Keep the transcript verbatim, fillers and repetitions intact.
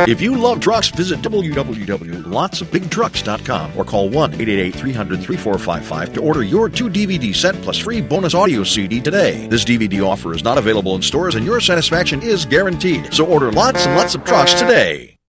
If you love trucks, visit w w w dot lots of big trucks dot com or call one eight eight eight, three hundred, three four five five to order your two D V D set plus free bonus audio C D today. This D V D offer is not available in stores and your satisfaction is guaranteed. So order lots and lots of trucks today.